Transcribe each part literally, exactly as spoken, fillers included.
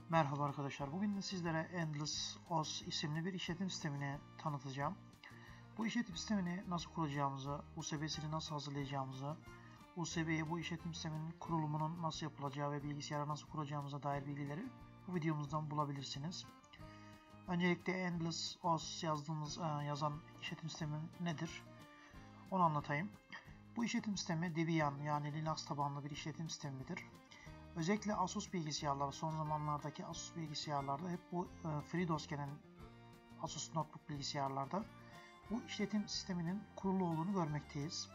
Merhaba arkadaşlar. Bugün de sizlere Endless O S isimli bir işletim sistemini tanıtacağım. Bu işletim sistemini nasıl kuracağımızı, U S B'sini nasıl hazırlayacağımızı, U S B'ye bu işletim sisteminin kurulumunun nasıl yapılacağı ve bilgisayara nasıl kuracağımıza dair bilgileri bu videomuzdan bulabilirsiniz. Öncelikle Endless O S yazdığımız, yazan işletim sistemi nedir? Onu anlatayım. Bu işletim sistemi Debian yani Linux tabanlı bir işletim sistemidir. Özellikle Asus bilgisayarlar, son zamanlardaki Asus bilgisayarlarda hep bu e, FreeDOS gelen Asus notebook bilgisayarlarda bu işletim sisteminin kurulu olduğunu görmekteyiz.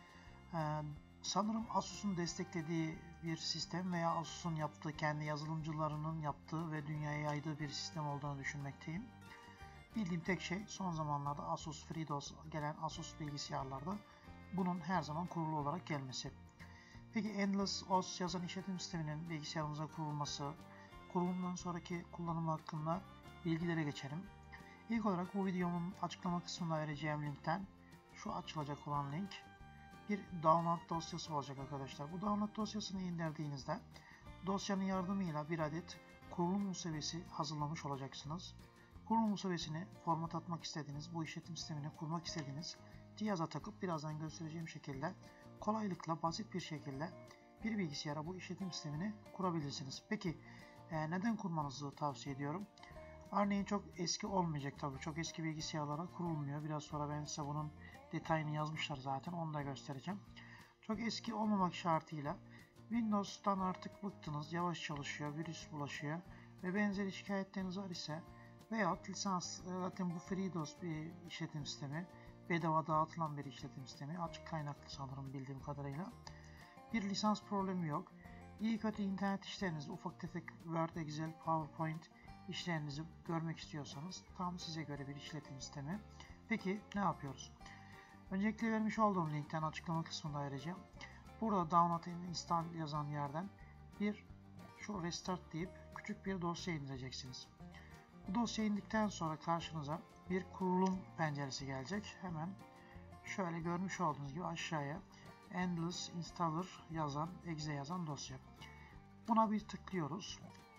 E, sanırım Asus'un desteklediği bir sistem veya Asus'un yaptığı, kendi yazılımcılarının yaptığı ve dünyaya yaydığı bir sistem olduğunu düşünmekteyim. Bildiğim tek şey son zamanlarda Asus FreeDOS gelen Asus bilgisayarlarda bunun her zaman kurulu olarak gelmesi. Peki Endless O S yazan işletim sisteminin bilgisayarımıza kurulması, kurulumdan sonraki kullanımı hakkında bilgilere geçelim. İlk olarak bu videomun açıklama kısmında vereceğim linkten şu açılacak olan link bir download dosyası olacak arkadaşlar. Bu download dosyasını indirdiğinizde dosyanın yardımıyla bir adet kurulum U S B'si hazırlamış olacaksınız. Kurulum U S B'sini format atmak istediğiniz, bu işletim sistemini kurmak istediğiniz cihaza takıp birazdan göstereceğim şekilde kolaylıkla, basit bir şekilde bir bilgisayara bu işletim sistemini kurabilirsiniz. Peki e, neden kurmanızı tavsiye ediyorum? Örneğin çok eski olmayacak tabii. Çok eski bilgisayarlara kurulmuyor. Biraz sonra ben size bunun detayını yazmışlar zaten. Onu da göstereceğim. Çok eski olmamak şartıyla Windows'tan artık bıktınız. Yavaş çalışıyor, virüs bulaşıyor ve benzeri şikayetleriniz var ise veyahut lisans, zaten bu FreeDOS bir işletim sistemi. Bedava dağıtılan bir işletim sistemi. Açık kaynaklı sanırım bildiğim kadarıyla. Bir lisans problemi yok. İyi kötü internet işlerinizi, ufak tefek Word, Excel, PowerPoint işlerinizi görmek istiyorsanız tam size göre bir işletim sistemi. Peki ne yapıyoruz? Öncelikle vermiş olduğum linkten açıklama kısmında vereceğim. Burada Download and Install yazan yerden bir şu Restart deyip küçük bir dosya indireceksiniz. Bu dosya indikten sonra karşınıza bir kurulum penceresi gelecek. Hemen şöyle görmüş olduğunuz gibi aşağıya Endless Installer yazan, exe yazan dosya. Buna bir tıklıyoruz.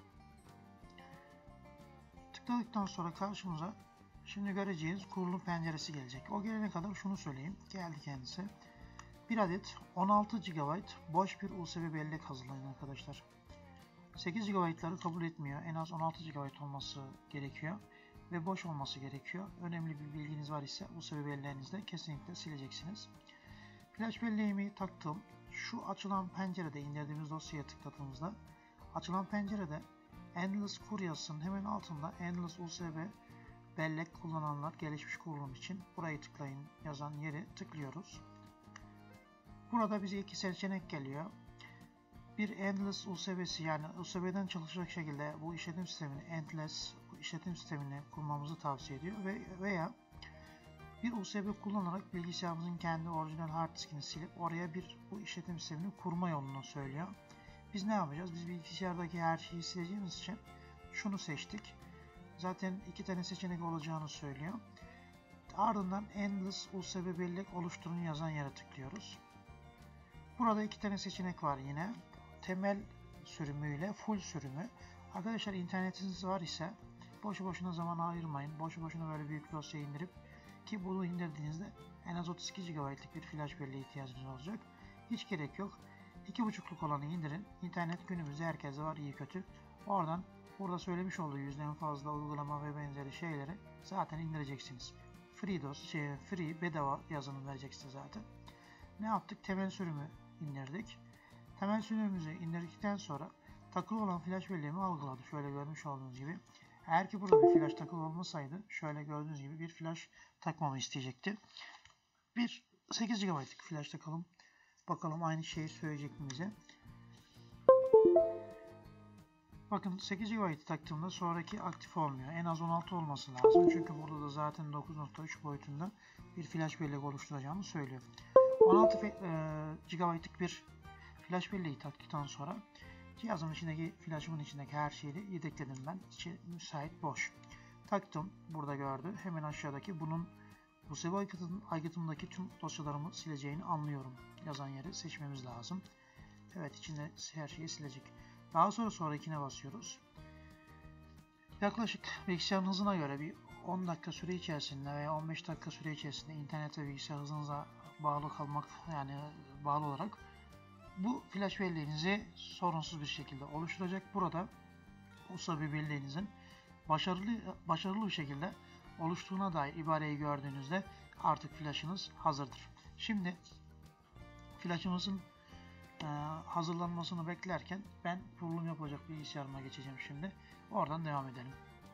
Tıkladıktan sonra karşımıza şimdi göreceğiz kurulum penceresi gelecek. O gelene kadar şunu söyleyeyim. Geldi kendisi. Bir adet on altı gigabayt boş bir U S B bellek hazırlayın arkadaşlar. sekiz gigabaytları kabul etmiyor. En az on altı gigabayt olması gerekiyor. Ve boş olması gerekiyor. Önemli bir bilginiz var ise U S B belleğinizde kesinlikle sileceksiniz. Flash belleğimi taktım. Şu açılan pencerede indirdiğimiz dosyaya tıkladığımızda açılan pencerede Endless Kur yazısının hemen altında Endless U S B bellek kullananlar gelişmiş kurulum için burayı tıklayın yazan yeri tıklıyoruz. Burada bize iki seçenek geliyor. Bir Endless U S B'si yani U S B'den çalışacak şekilde bu işletim sistemini Endless işletim sistemini kurmamızı tavsiye ediyor ve veya bir U S B kullanarak bilgisayarımızın kendi orijinal hard diskini silip oraya bir bu işletim sistemini kurma yolunu söylüyor. Biz ne yapacağız? Biz bilgisayardaki her şeyi sileceğimiz için şunu seçtik. Zaten iki tane seçenek olacağını söylüyor. Ardından Endless U S B bellek oluşturun yazan yere tıklıyoruz. Burada iki tane seçenek var yine. Temel sürümüyle full sürümü. Arkadaşlar internetiniz var ise boşu boşuna zaman ayırmayın. Boşu boşuna böyle büyük dosya indirip ki bunu indirdiğinizde en az otuz iki gigabaytlık bir flash belleğe ihtiyacınız olacak. Hiç gerek yok. iki buçukluk olanı indirin. İnternet günümüzde herkeste var iyi kötü. Oradan burada söylemiş olduğu yüzden fazla uygulama ve benzeri şeyleri zaten indireceksiniz. FreeDOS, şey, free bedava yazılım vereceksiniz zaten. Ne yaptık? Temel sürümü indirdik. Temel sürümümüzü indirdikten sonra takılı olan flash belleğimi algıladı. Şöyle görmüş olduğunuz gibi. Eğer ki burada bir flash takılı olmasaydı şöyle gördüğünüz gibi bir flash takmamı isteyecekti. Bir sekiz gigabaytlık flash takalım. Bakalım aynı şeyi söyleyecek mi bize. Bakın sekiz gigabayt taktığımda sonraki aktif olmuyor. En az on altı olması lazım. Çünkü burada da zaten dokuz nokta üç boyutunda bir flash bellek oluşturacağımı söylüyor. on altı gigabaytlık bir flash belleği taktıktan sonra cihazımın içindeki flashımın içindeki her şeyi yedekledim ben. İçi müsait boş. Taktım. Burada gördü. Hemen aşağıdaki bunun U S B aygıtımdaki tüm dosyalarımı sileceğini anlıyorum. Yazan yeri seçmemiz lazım. Evet içinde her şeyi silecek. Daha sonra sonrakine basıyoruz. Yaklaşık bilgisayarın hızına göre bir on dakika süre içerisinde veya on beş dakika süre içerisinde internet ve bilgisayar hızınıza bağlı kalmak, yani bağlı olarak bu flash belleğinizi sorunsuz bir şekilde oluşturacak. Burada U S B belleğinizin başarılı başarılı bir şekilde oluştuğuna dair ibareyi gördüğünüzde artık flashınız hazırdır. Şimdi flashımızın e, hazırlanmasını beklerken ben kurulum yapacak bilgisayarıma geçeceğim şimdi. Oradan devam edelim.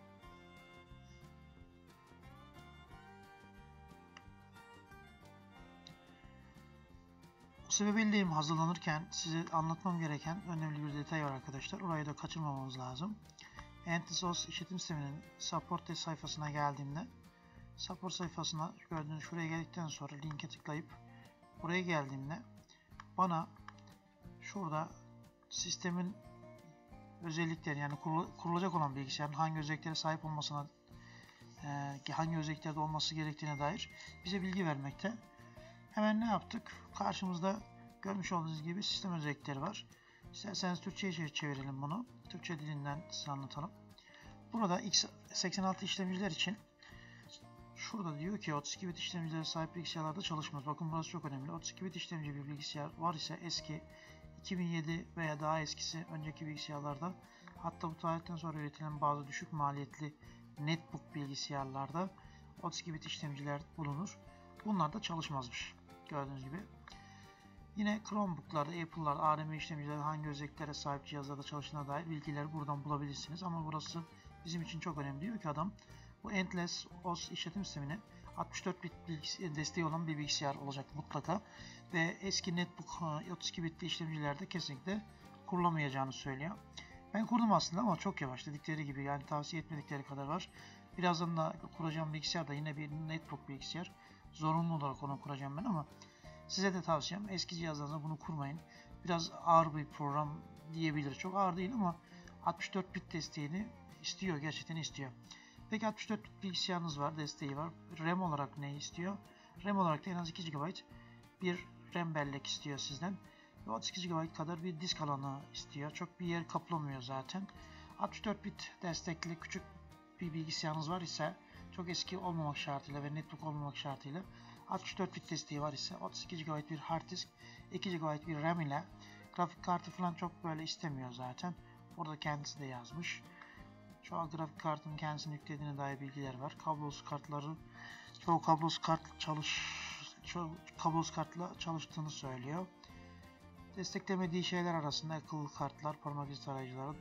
U S B belleğim hazırlanırken size anlatmam gereken önemli bir detay var arkadaşlar. Orayı da kaçırmamamız lazım. Endless O S işletim sisteminin support sayfasına geldiğimde, support sayfasına gördüğünüz şuraya geldikten sonra linke tıklayıp buraya geldiğimde bana şurada sistemin özellikleri, yani kurulacak olan bilgisayarın hangi özelliklere sahip olmasına, hangi özelliklerde olması gerektiğine dair bize bilgi vermekte. Hemen ne yaptık? Karşımızda görmüş olduğunuz gibi sistem özellikleri var. İsterseniz Türkçe'ye çevirelim bunu. Türkçe dilinden size anlatalım. Burada x seksen altı işlemciler için şurada diyor ki otuz iki bit işlemcilere sahip bilgisayarlarda çalışmaz. Bakın burası çok önemli. otuz iki bit işlemci bir bilgisayar var ise eski iki bin yedi veya daha eskisi önceki bilgisayarlarda, hatta bu tarihten sonra üretilen bazı düşük maliyetli netbook bilgisayarlarda otuz iki bit işlemciler bulunur. Bunlar da çalışmazmış. Gördüğünüz gibi. Yine Chromebook'larda, Apple'larda, A R M işlemcilerde hangi özelliklere sahip cihazlarda çalıştığına dair bilgileri buradan bulabilirsiniz. Ama burası bizim için çok önemli. Diyor ki adam, bu Endless O S işletim sistemine altmış dört bit desteği olan bir bilgisayar olacak mutlaka. Ve eski netbook otuz iki bitli işlemcilerde kesinlikle kurulamayacağını söylüyor. Ben kurdum aslında ama çok yavaş, dedikleri gibi, yani tavsiye etmedikleri kadar var. Birazdan da kuracağım bilgisayar da yine bir netbook bilgisayar. Zorunlu olarak onu kuracağım ben, ama size de tavsiyem eski cihazlarınızda bunu kurmayın. Biraz ağır bir program diyebilir. Çok ağır değil ama altmış dört bit desteğini istiyor. Gerçekten istiyor. Peki altmış dört bit bilgisayarınız var. Desteği var. RAM olarak ne istiyor? RAM olarak da en az iki gigabayt bir RAM bellek istiyor sizden. Ve otuz iki gigabayt kadar bir disk alanı istiyor. Çok bir yer kaplamıyor zaten. altmış dört bit destekli küçük bir bilgisayarınız var ise, çok eski olmamak şartıyla ve netbook olmamak şartıyla, altmış dört bit desteği var ise otuz iki gigabayt bir hard disk, iki gigabayt bir RAM ile, grafik kartı falan çok böyle istemiyor zaten. Orada kendisi de yazmış. Çoğu grafik kartın kendisini yüklediğine dair bilgiler var. Kablosuz kartları, çoğu kablosuz kart çalış, çoğu kablosuz kartla çalıştığını söylüyor. Desteklemediği şeyler arasında akıllı kartlar, parmak izi tarayıcıları,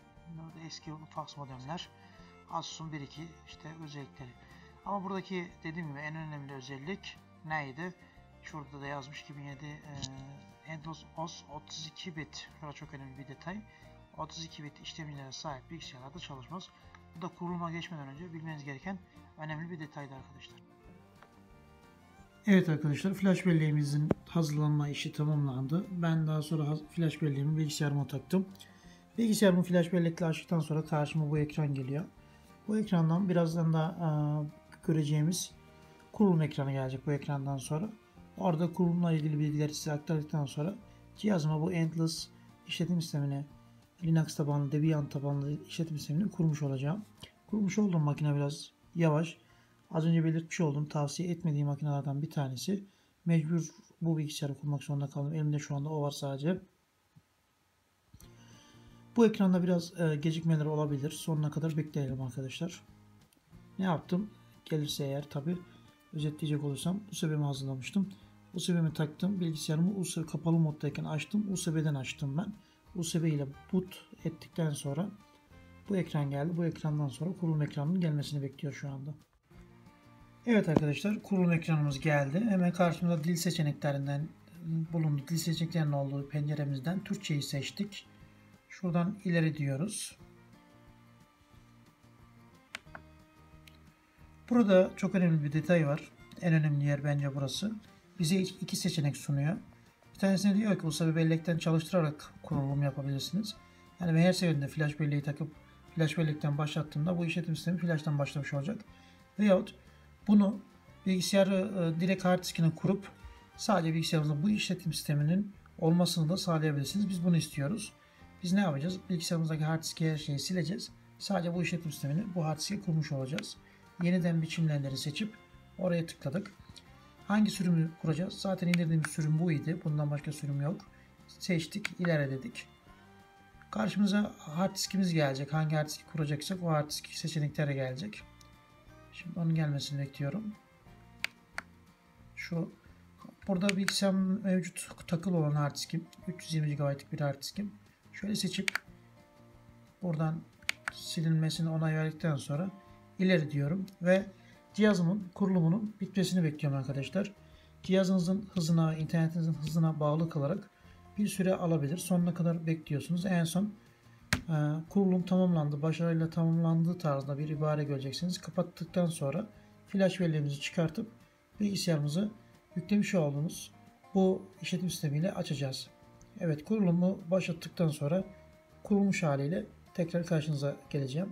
eski fax modemler, Asus'un bir iki işte özellikleri. Ama buradaki dediğim gibi en önemli özellik neydi? Şurada da yazmış, iki bin yedi e, Endless O S otuz iki bit. Şurada çok önemli bir detay. otuz iki bit işlemcilere sahip bilgisayarlarda çalışmaz. Bu da kuruluma geçmeden önce bilmeniz gereken önemli bir detaydı arkadaşlar. Evet arkadaşlar, flash belleğimizin hazırlanma işi tamamlandı. Ben daha sonra flash belleğimi bilgisayarıma taktım. Bilgisayarımı flash bellekle açtıktan sonra karşıma bu ekran geliyor. Bu ekrandan birazdan da e, göreceğimiz kurulum ekranı gelecek bu ekrandan sonra. Orada kurulumla ilgili bilgileri size aktardıktan sonra cihazıma bu Endless işletim sistemini, Linux tabanlı, Debian tabanlı işletim sistemini kurmuş olacağım. Kurmuş olduğum makine biraz yavaş. Az önce belirtmiş olduğum, tavsiye etmediğim makinelerden bir tanesi. Mecbur bu bilgisayarı kurmak zorunda kaldım. Elimde şu anda o var sadece. Bu ekranda biraz e, gecikmeler olabilir. Sonuna kadar bekleyelim arkadaşlar. Ne yaptım? Gelirse eğer tabi, özetleyecek olursam U S B'mi hazırlamıştım. U S B'mi taktım. Bilgisayarımı U S B kapalı moddayken açtım. U S B'den açtım ben. U S B ile boot ettikten sonra bu ekran geldi. Bu ekrandan sonra kurulum ekranının gelmesini bekliyor şu anda. Evet arkadaşlar, kurulum ekranımız geldi. Hemen karşımızda dil seçeneklerinden bulundu. Dil seçeneklerinin olduğu penceremizden Türkçeyi seçtik. Şuradan ileri diyoruz. Burada çok önemli bir detay var. En önemli yer bence burası. Bize iki seçenek sunuyor. Bir tanesine diyor ki U S B bellekten çalıştırarak kurulum yapabilirsiniz. Yani ben her seferinde flash belleği takıp flash bellekten başlattığımda bu işletim sistemi flash'tan başlamış olacak. Veyahut bunu bilgisayarı e, direkt hard diskine kurup sadece bilgisayarımızda bu işletim sisteminin olmasını da sağlayabilirsiniz. Biz bunu istiyoruz. Biz ne yapacağız? Bilgisayarımızdaki hard diski, her şeyi sileceğiz. Sadece bu işletim sistemini bu hard diske kurmuş olacağız. Yeniden biçimlenleri seçip oraya tıkladık. Hangi sürümü kuracağız? Zaten indirdiğimiz sürüm bu idi. Bundan başka sürüm yok. Seçtik, ileri dedik. Karşımıza hard diskimiz gelecek. Hangi hard diski kuracaksak o hard disk seçeneklere gelecek. Şimdi onun gelmesini bekliyorum. Şu burada bilgisayarım mevcut takılı olan hard diskim. üç yüz yirmi gigabaytlık bir hard diskim. Şöyle seçip buradan silinmesini onay verdikten sonra ileri diyorum ve cihazımın kurulumunun bitmesini bekliyorum arkadaşlar. Cihazınızın hızına, internetinizin hızına bağlı kalarak bir süre alabilir. Sonuna kadar bekliyorsunuz. En son e, kurulum tamamlandı, başarıyla tamamlandığı tarzda bir ibare göreceksiniz. Kapattıktan sonra flash belleğimizi çıkartıp bilgisayarımızı yüklemiş olduğumuz bu işletim sistemiyle açacağız. Evet, kurulumu başlattıktan sonra kurulmuş haliyle tekrar karşınıza geleceğim.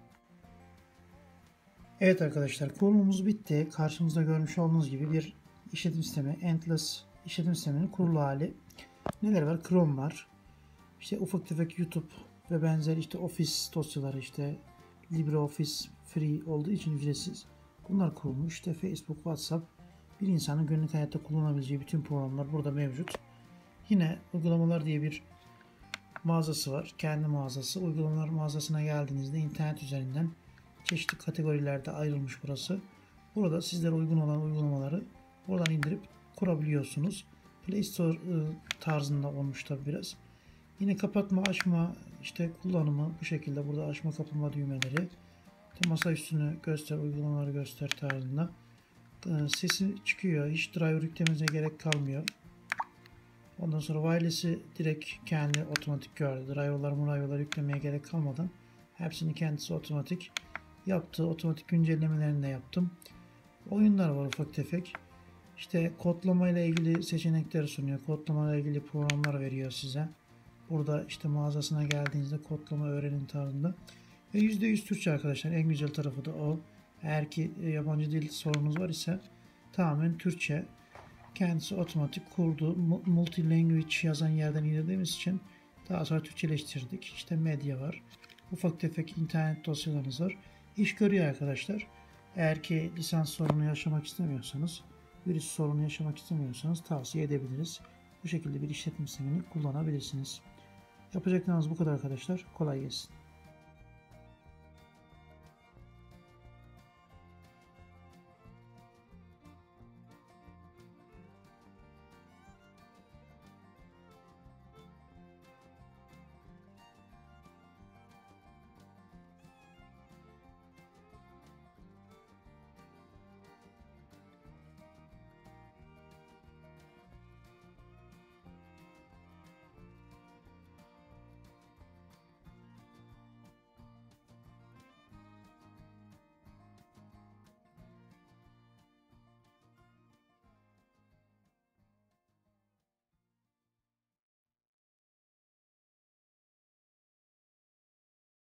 Evet arkadaşlar, kurulumumuz bitti. Karşımızda görmüş olduğunuz gibi bir işletim sistemi, Endless işletim sisteminin kurulu hali. Neler var? Chrome var. İşte ufak tefek YouTube ve benzeri işte Office dosyaları, işte LibreOffice free olduğu için ücretsiz. Bunlar kurulmuş. İşte Facebook, WhatsApp, bir insanın günlük hayatta kullanabileceği bütün programlar burada mevcut. Yine uygulamalar diye bir mağazası var. Kendi mağazası. Uygulamalar mağazasına geldiğinizde internet üzerinden çeşitli kategorilerde ayrılmış burası. Burada sizlere uygun olan uygulamaları buradan indirip kurabiliyorsunuz. Play Store tarzında olmuş tabi biraz. Yine kapatma, açma, işte kullanımı bu şekilde. Burada açma, kapama düğmeleri. İşte masa üstünü göster, uygulamaları göster tarzında. Sesi çıkıyor. Hiç driver yüklemenize gerek kalmıyor. Ondan sonra wireless'i direkt kendi otomatik gördü. Driver'lar, driver'lar yüklemeye gerek kalmadan hepsini kendisi otomatik yaptı. Otomatik güncellemelerini de yaptım. Oyunlar var ufak tefek. İşte kodlama ile ilgili seçenekleri sunuyor. Kodlama ile ilgili programlar veriyor size. Burada işte mağazasına geldiğinizde kodlama öğrenin tarzında. Ve yüzde yüz Türkçe arkadaşlar. En güzel tarafı da o. Eğer ki yabancı dil sorunuz var ise tamamen Türkçe. Kendisi otomatik kurdu. Multi language yazan yerden indirdiğimiz için daha sonra Türkçeleştirdik. İşte medya var. Ufak tefek internet dosyalarınız var. İş görüyor arkadaşlar. Eğer ki lisans sorunu yaşamak istemiyorsanız, virüs sorunu yaşamak istemiyorsanız tavsiye edebiliriz. Bu şekilde bir işletim sistemini kullanabilirsiniz. Yapacaklarınız bu kadar arkadaşlar. Kolay gelsin.